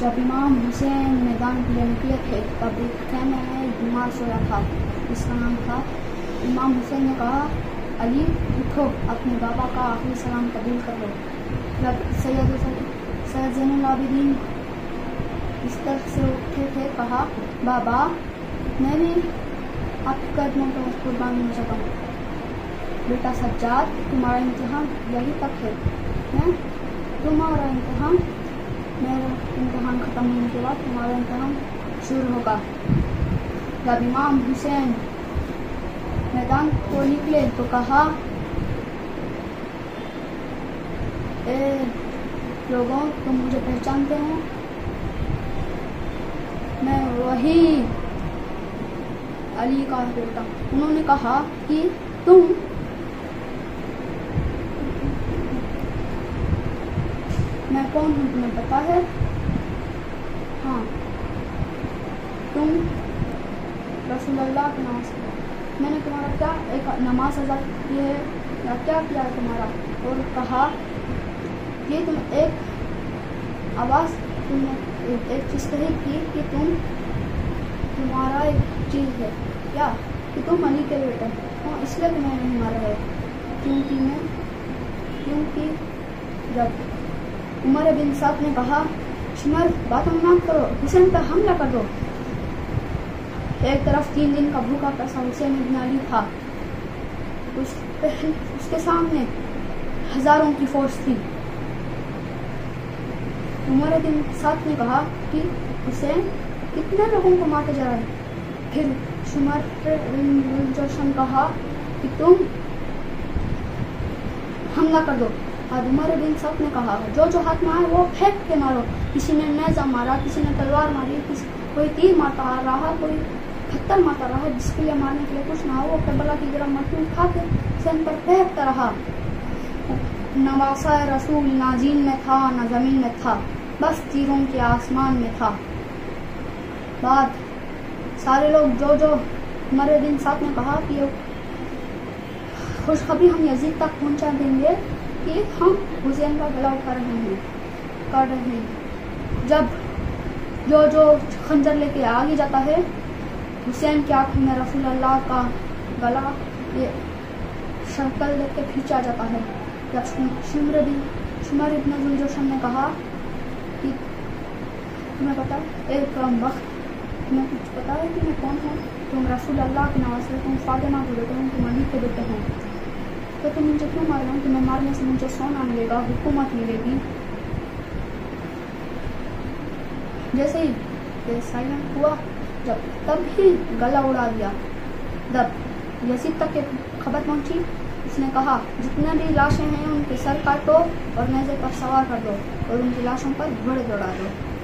जब इमाम हुसैन मैदान के लिए निकले थे तब एक खैमे में बीमार सोया था जिसका नाम था। इमाम हुसैन ने कहा, अली उठो, अपने बाबा का आखिरी सलाम कबूल कर लो। जब सैयद ज़ैनुल आबिदीन बिस्तर से उठे थे कहा, बाबा मैं भी आपके कदमों पर कुर्बान हो सका। बेटा सज्जाद, तुम्हारा इम्तिहान यही तक है, तुम्हारा इम्तिहान, मेरा इम्तिहान ख़त्म होने के बाद तुम्हारा इम्तिहान शुरू होगा। जब इमाम हुसैन मैदान को निकले तो कहा, ए लोगों, तुम मुझे पहचानते हो? मैं वही अली का बेटा। उन्होंने कहा कि तुम मैं कौन हूँ तुम्हें पता है? हाँ, तुम रसूलुल्लाह की नमाज पढ़ो। मैंने तुम्हारा क्या एक नमाज अदा की है या क्या किया है तुम्हारा? और कहा कि तुम एक आवाज़, तुमने एक चीज़ कही थी कि तुम्हारा एक चीज़ है क्या कि तुम अली के बेटे हो, इसलिए तुम्हें नहीं मारा है। क्योंकि जब उमर बिन साद ने कहा, शुमर बातों मत करो, हुसैन पर हमला कर दो। एक तरफ 3 दिन का भूखा प्यासा हुसैन इब्न अली था, उसके सामने हजारों की फौज थी। उमर बिन साद ने कहा कि हुसैन कितने लोगों को मारते जा रहा है। फिर शुमर बिन जोशन कहा कि तुम हमला कर दो। और उमर बिन साद ने कहा, जो हाथ में आए वो फेंक के मारो। किसी ने नेज़ा मारा, किसी ने तलवार मारी, कोई तीर मारता रहा, कोई पत्थर मारता रहा। जिसके लिए मारने के लिए कुछ ना हो वो करबला की गिरा मट्टी उठा के हुसैन पर फेंकता रहा। नवासा रसूल ना जीन में था ना जमीन में था, बस तीरों के आसमान में था। बाद सारे लोग जो उमर बिन साद ने कहा कि खुशखबरी हम यजीद तक पहुंचा देंगे कि हम हुसैन का गला उठा कर रहे हैं। जब जो खंजर लेके आगे जाता है, हुसैन की आंखों में रसूलुल्लाह का गला ये शक्ल देख के खींचा जाता है। जब शुमर इब्न जोशन ने कहा कि तुम्हें पता है एक वक्त, तुम्हें कुछ पता है कि मैं कौन हूँ? तुम रसूलुल्लाह की नवाज़ हो, तुम फातिमा के बेटे हो, तुम अली के बेटे हो, तो तुम मुझे क्यों मार रहे हो? तुम्हें मारने से मुझे सोना मिलेगा, हुकूमत मिलेगी। जैसे ही ये साइलेंट हुआ, तब ही गला उड़ा दिया। जब यजीद तक खबर पहुंची, उसने कहा, जितने भी लाशें हैं उनके सर काटो और नेज़े पर सवार कर दो और उनकी लाशों पर घोड़े दौड़ा दो।